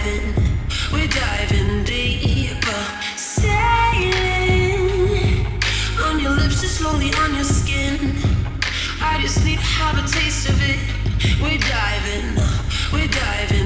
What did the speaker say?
diving deeper, sailing on your lips and slowly on your skin. I just need to have a taste of it. We're diving